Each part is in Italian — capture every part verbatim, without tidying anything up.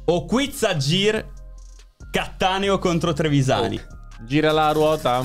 o Quiz a Gir Cattaneo contro Trevisani? Oh. Gira la ruota.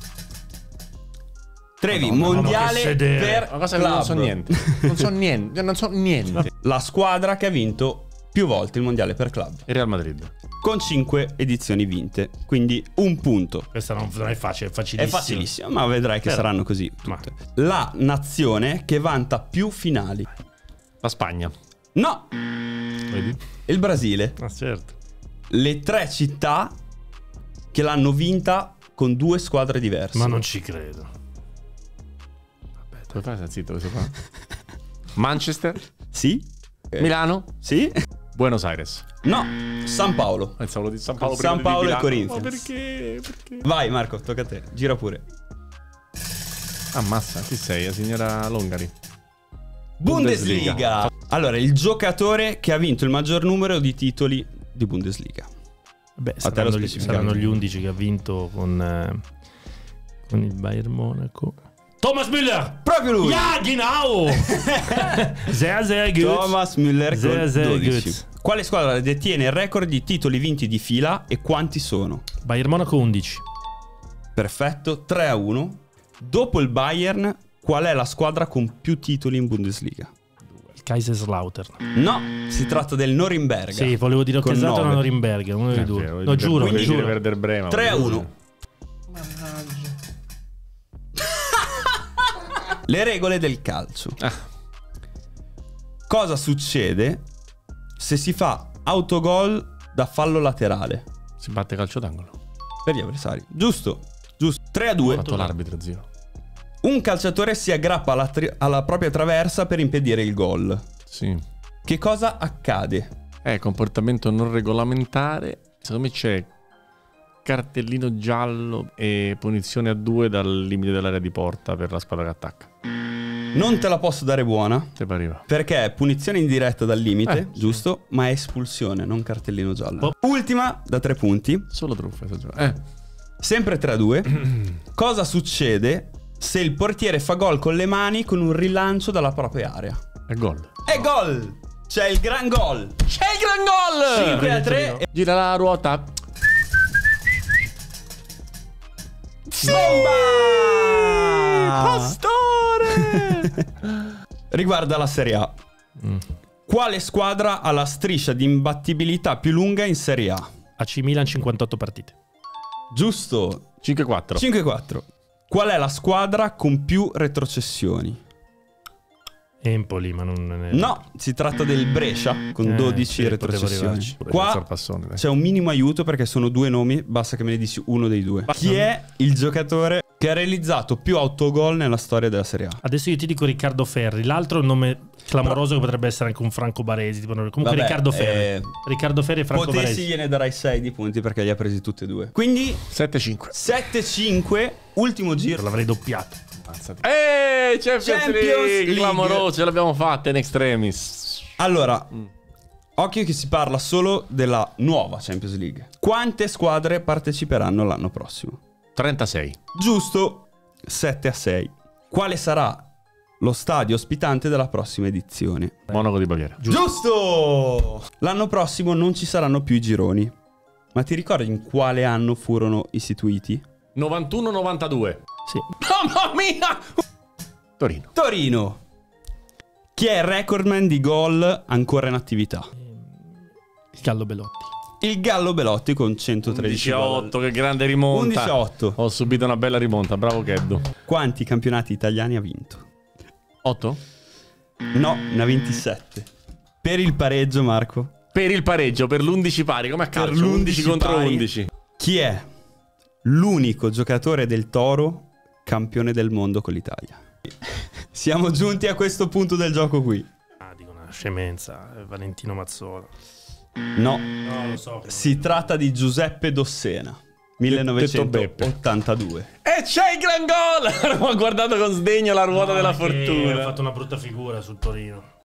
Trevi, Madonna, mondiale per Una cosa che club. non so niente. Non so niente. Non so niente. La squadra che ha vinto più volte il mondiale per club, Il Real Madrid. con cinque edizioni vinte, quindi un punto. Questa non, non è facile, è facilissimo. È facilissimo, ma vedrai che Però- saranno così Ma- tutte. La nazione che vanta più finali. La Spagna. No, Vedi? il Brasile. Ah, certo. Le tre città che l'hanno vinta con due squadre diverse. Ma non ci credo. Come fai a stare zitto questo qua? Manchester. Sì? Eh, Milano. Sì? Buenos Aires. No, San Paolo. Pensavo di San Paolo. prima San di Paolo e Milano. Corinthians. Ma perché? Perché? Vai Marco, tocca a te. Gira pure. Ammazza, chi sei? La signora Longari. Bundesliga. Bundesliga. Allora, il giocatore che ha vinto il maggior numero di titoli di Bundesliga. Beh, te saranno, l'ho gli, specificato. saranno gli undici che ha vinto con, eh, con il Bayern Monaco. Thomas Müller! Proprio lui. Ja, genau! Sehr, sehr gut. Thomas Müller Sehr, con sehr dodici. gut. Quale squadra detiene il record di titoli vinti di fila e quanti sono? Bayern Monaco undici. Perfetto, tre a uno. Dopo il Bayern, qual è la squadra con più titoli in Bundesliga? Il Kaiserslautern. No, si tratta del Norimberga. Sì, volevo dire con Occhesato o nove. Norimberga, uno dei Eh, due. vero, No, giuro, Quindi giuro. Werder Bremen. tre a uno. Le regole del calcio. Ah. Cosa succede se si fa autogol da fallo laterale Si batte calcio d'angolo. per gli avversari? Giusto, giusto. tre a Ho due. fatto l'arbitro, zio. Un calciatore si aggrappa alla, tri- alla propria traversa per impedire il gol. Sì. Che cosa accade? È comportamento non regolamentare. Secondo me c'è cartellino giallo e punizione a due dal limite dell'area di porta per la squadra che attacca. Non te la posso dare buona Se pareva. perché è punizione indiretta dal limite, Eh, giusto? Ma è espulsione, non cartellino giallo. Oh. Ultima da tre punti, Solo truffe. Eh. sempre tre a due. Cosa succede se il portiere fa gol con le mani con un rilancio dalla propria area? È gol. È gol! C'è il gran gol! C'è il gran gol! cinque a tre. Gira la ruota. Bomba! Pastore! Riguarda la Serie A. Mm. Quale squadra ha la striscia di imbattibilità più lunga in Serie A? A C Milan cinquantotto partite. Giusto. cinque quattro. cinque a quattro. Qual è la squadra con più retrocessioni? Empoli, ma non è... No, si tratta del Brescia con Eh, dodici sì, retrocessioni. potevo arrivarci. Qua Sorpassone, dai. c'è un minimo aiuto perché sono due nomi, basta che me ne dici uno dei due. Chi è il giocatore che ha realizzato più autogol nella storia della Serie A? Adesso io ti dico Riccardo Ferri. L'altro è un nome clamoroso che potrebbe essere anche un Franco Baresi. Tipo, comunque Vabbè, Riccardo Ferri. eh, Riccardo Ferri e Franco Potessi Baresi. gliene darai sei di punti perché li ha presi tutti e due. Quindi sette cinque. sette cinque, ultimo giro. L'avrei doppiato. Eeeh, Champions, Champions League, League. clamoroso, ce l'abbiamo fatta in extremis. Allora, Mm. occhio che si parla solo della nuova Champions League. Quante squadre parteciperanno l'anno prossimo? trentasei. Giusto, sette a sei. Quale sarà lo stadio ospitante della prossima edizione? Monaco di Baviera. Giusto! L'anno prossimo non ci saranno più i gironi. Ma ti ricordi in quale anno furono istituiti? novantuno novantadue. Sì. Mamma mia! Torino. Torino. Chi è il recordman di gol ancora in attività? Il Gallo Belotti. Il Gallo Belotti con centotredici undici a gol. otto, che grande rimonta. undici a otto. Ho subito una bella rimonta, bravo Keddo. Quanti campionati italiani ha vinto? otto? No, ne ha ventisette. Per il pareggio, Marco. Per il pareggio, per l'undici pari, come a calcio, l'undici undici contro pari. undici. Chi è l'unico giocatore del Toro campione del mondo con l'Italia? Siamo giunti a questo punto del gioco qui. Ah, dico una scemenza. È Valentino Mazzola. No, No, lo so. si tratta di Giuseppe Dossena, millenovecentottantadue. E c'è il gran gol! Ho guardato con sdegno la ruota della Ha fortuna. fatto una brutta figura sul Torino.